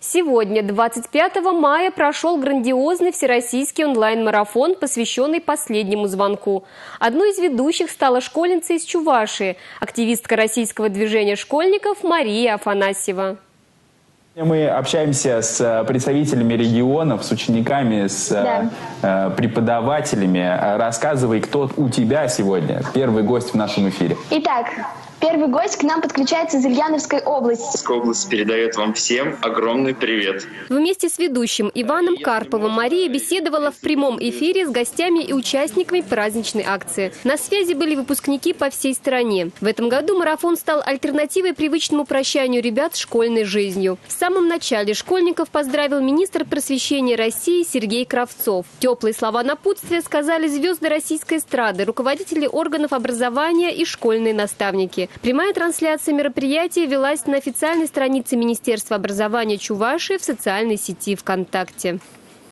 Сегодня, 25 мая, прошел грандиозный всероссийский онлайн-марафон, посвященный последнему звонку. Одной из ведущих стала школьница из Чувашии, активистка российского движения школьников Мария Афанасьева. Мы общаемся с представителями регионов, с учениками, с преподавателями. Рассказывай, кто у тебя сегодня первый гость в нашем эфире. Итак, первый гость к нам подключается из Ульяновской области. Ульяновская область передает вам всем огромный привет. Вместе с ведущим Иваном Карповым Мария беседовала в прямом эфире с гостями и участниками праздничной акции. На связи были выпускники по всей стране. В этом году марафон стал альтернативой привычному прощанию ребят с школьной жизнью. В самом начале школьников поздравил министр просвещения России Сергей Кравцов. Теплые слова напутствия сказали звезды российской эстрады, руководители органов образования и школьные наставники. Прямая трансляция мероприятия велась на официальной странице Министерства образования Чувашии в социальной сети ВКонтакте.